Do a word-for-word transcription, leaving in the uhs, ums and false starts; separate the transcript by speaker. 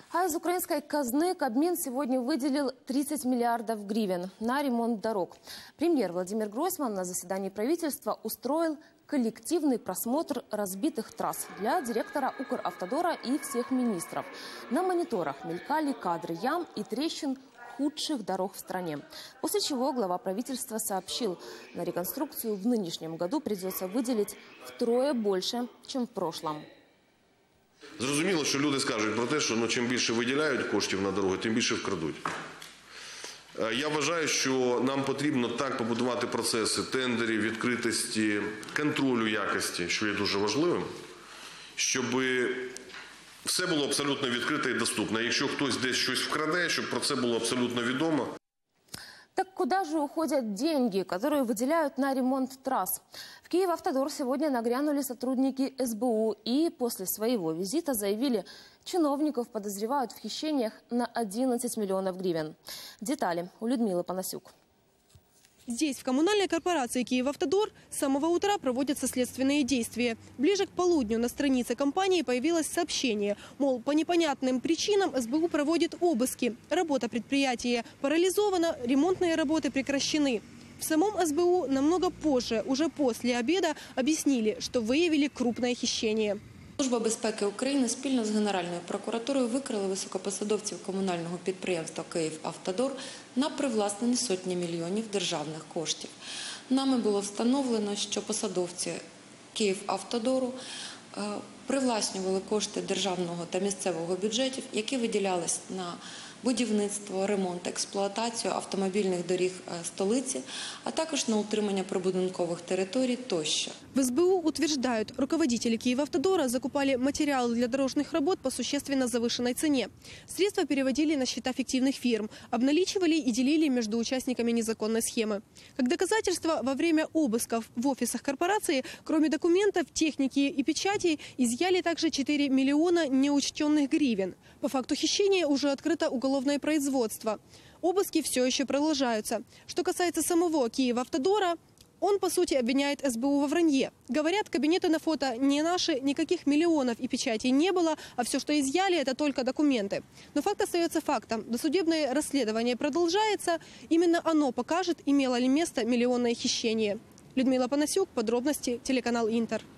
Speaker 1: А из украинской казны Кабмин сегодня выделил тридцать миллиардов гривен на ремонт дорог. Премьер Владимир Гройсман на заседании правительства устроил коллективный просмотр разбитых трасс для директора Укравтодора и всех министров. На мониторах мелькали кадры ям и трещин худших дорог в стране. После чего глава правительства сообщил, на реконструкцию в нынешнем году придется выделить втрое больше, чем в прошлом.
Speaker 2: Зрозуміло, що люди скажуть про те, що ну, чим більше виділяють коштів на дороги, тим більше вкрадуть. Я вважаю, що нам потрібно так побудувати процеси тендерів, відкритості, контролю якості, що є дуже важливим, щоб все було абсолютно відкрите і доступне. Якщо хтось десь щось вкраде, щоб про це було абсолютно відомо.
Speaker 1: Так куда же уходят деньги, которые выделяют на ремонт трасс? В Киевавтодор сегодня нагрянули сотрудники эс бэ у и после своего визита заявили, чиновников подозревают в хищениях на одиннадцать миллионов гривен. Детали у Людмилы Панасюк.
Speaker 3: Здесь, в коммунальной корпорации «Киевавтодор», с самого утра проводятся следственные действия. Ближе к полудню на странице компании появилось сообщение, мол, по непонятным причинам эс бэ у проводит обыски. Работа предприятия парализована, ремонтные работы прекращены. В самом эс бэ у намного позже, уже после обеда, объяснили, что выявили крупное хищение.
Speaker 4: Служба безпеки України спільно з Генеральною прокуратурою викрили високопосадовців комунального підприємства «Київавтодор» на привласнені сотні мільйонів державних коштів. Нами було встановлено, що посадовці «Київавтодору» привласнювали кошти державного та місцевого бюджетів, які виділялись на будівництво, ремонт, експлуатацію автомобільних доріг столиці, а також на утримання прибудинкових територій тощо.
Speaker 3: В эс бэ у утверждают, руководители «Киевавтодора» закупали материалы для дорожных работ по существенно завышенной цене. Средства переводили на счета фиктивных фирм, обналичивали и делили между участниками незаконной схемы. Как доказательство, во время обысков в офисах корпорации, кроме документов, техники и печатей, изъяли также четыре миллиона неучтенных гривен. По факту хищения уже открыто уголовное производство. Обыски все еще продолжаются. Что касается самого «Киевавтодора», он, по сути, обвиняет эс бэ у во вранье. Говорят, кабинеты на фото не наши, никаких миллионов и печатей не было, а все, что изъяли, это только документы. Но факт остается фактом. Досудебное расследование продолжается. Именно оно покажет, имело ли место миллионное хищение. Людмила Панасюк, подробности, телеканал «Интер».